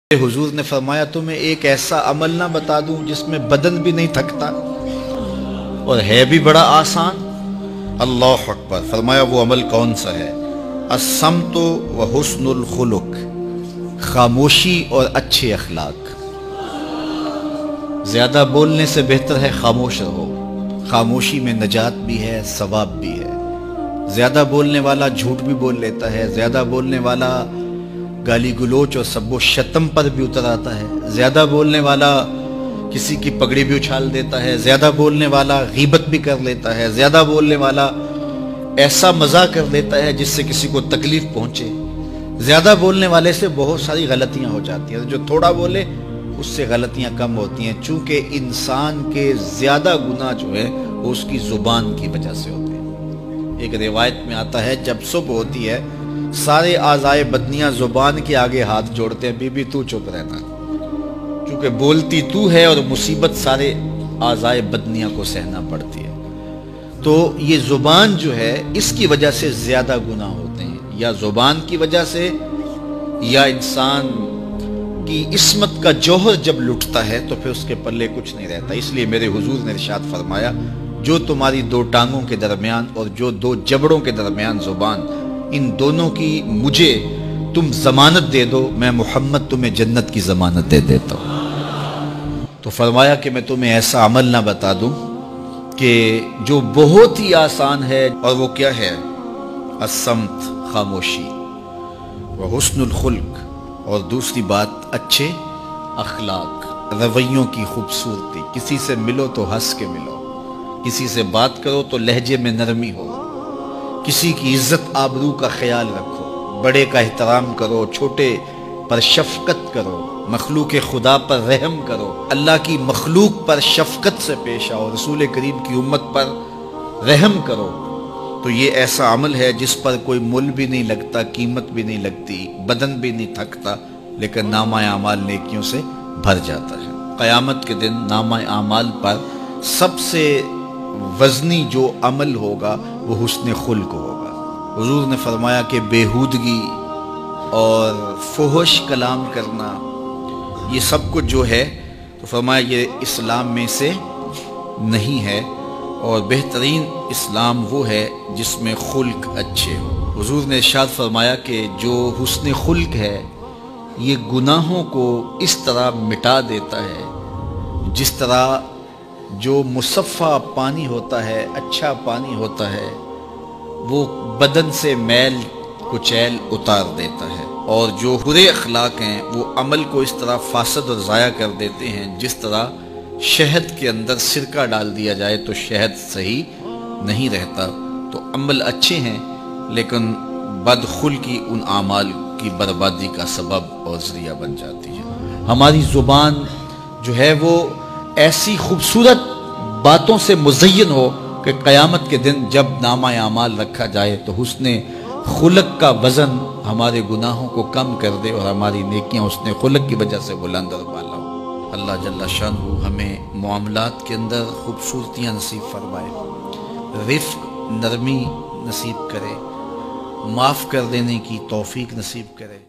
حضور نے فرمایا تمہیں ایک ایسا عمل نہ بتا دوں جس میں بدن بھی نہیں تھکتا اور ہے بھی بڑا آسان۔ اللہ اکبر۔ فرمایا وہ عمل کون سا ہے؟ الصمت و حسن الخلق، خاموشی اور اچھے اخلاق۔ زیادہ بولنے سے بہتر ہے خاموش رہو، خاموشی میں نجات بھی ہے، ثواب بھی ہے۔ زیادہ بولنے والا جھوٹ بھی بول لیتا ہے، زیادہ بولنے والا گالی گلوچ اور سب و شتم پر بھی اتر آتا ہے، زیادہ بولنے والا کسی کی پگڑی بھی اچھال دیتا ہے، زیادہ بولنے والا غیبت بھی کر لیتا ہے، زیادہ بولنے والا ایسا مزاح کر دیتا ہے جس سے کسی کو تکلیف پہنچے۔ زیادہ بولنے والے سے بہت ساری غلطیاں ہو جاتی ہیں، جو تھوڑا بولے اس سے غلطیاں کم ہوتی ہیں، چونکہ انسان کے زیادہ گناہ جو ہے وہ اس کی زبان کی وجہ سے ہوتے ہیں۔ ایک روایت میں آتا ہے جب صبح ہوتی ہے سارے اعضائے بدنیاں زبان کے آگے ہاتھ جوڑتے ہیں، بی بی تو چپ رہنا، کیونکہ بولتی تو ہے اور مصیبت سارے اعضائے بدنیاں کو سہنا پڑتی ہے۔ تو یہ زبان جو ہے اس کی وجہ سے زیادہ گناہ ہوتے ہیں، یا زبان کی وجہ سے، یا انسان کی عصمت کا جوہر جب لٹتا ہے تو پھر اس کے پلے کچھ نہیں رہتا۔ اس لیے میرے حضور نے ارشاد فرمایا جو تمہاری دو ٹانگوں کے درمیان اور جو دو جبڑوں کے درمیان زبان، ان دونوں کی مجھے تم ضمانت دے دو، میں محمد تمہیں جنت کی ضمانت دے دیتا ہوں۔ تو فرمایا کہ میں تمہیں ایسا عمل نہ بتا دوں کہ جو بہت ہی آسان ہے، اور وہ کیا ہے؟ الصمت، خاموشی، وحسن الخلق، اور دوسری بات اچھے اخلاق، رویوں کی خوبصورتی۔ کسی سے ملو تو ہنس کے ملو، کسی سے بات کرو تو لہجے میں نرمی ہو، کسی کی عزت آبرو کا خیال رکھو، بڑے کا احترام کرو، چھوٹے پر شفقت کرو، مخلوق خدا پر رحم کرو، اللہ کی مخلوق پر شفقت سے پیش آؤ، رسول کریم کی امت پر رحم کرو۔ تو یہ ایسا عمل ہے جس پر کوئی مول بھی نہیں لگتا، قیمت بھی نہیں لگتی، بدن بھی نہیں تھکتا، لیکن نامہ اعمال نیکیوں سے بھر جاتا ہے۔ قیامت کے دن نامہ اعمال پر سب سے وزنی جو عمل ہوگا وہ حسن خلق ہوگا۔ حضور نے فرمایا کہ بیہودگی اور فحش کلام کرنا، یہ سب کچھ جو ہے تو فرمایا یہ اسلام میں سے نہیں ہے، اور بہترین اسلام وہ ہے جس میں خلق اچھے ہو۔ حضور نے ارشاد فرمایا کہ جو حسن خلق ہے یہ گناہوں کو اس طرح مٹا دیتا ہے جس طرح جو مصفہ پانی ہوتا ہے، اچھا پانی ہوتا ہے، وہ بدن سے میل کچیل اتار دیتا ہے، اور جو برے اخلاق ہیں وہ عمل کو اس طرح فاسد اور ضائع کر دیتے ہیں جس طرح شہد کے اندر سرکہ ڈال دیا جائے تو شہد صحیح نہیں رہتا۔ تو عمل اچھے ہیں لیکن بدخلقی ان اعمال کی بربادی کا سبب اور ذریعہ بن جاتی ہے۔ ہماری زبان جو ہے وہ ایسی خوبصورت باتوں سے مزین ہو کہ قیامت کے دن جب نامہ اعمال رکھا جائے تو حسن خلق کا وزن ہمارے گناہوں کو کم کر دے اور ہماری نیکیاں حسن خلق کی وجہ سے بلند اور بالا ہو۔ اللہ جل شانہ ہمیں معاملات کے اندر خوبصورتیاں نصیب فرمائے، رفق، نرمی نصیب کرے، معاف کر دینے کی توفیق نصیب کرے۔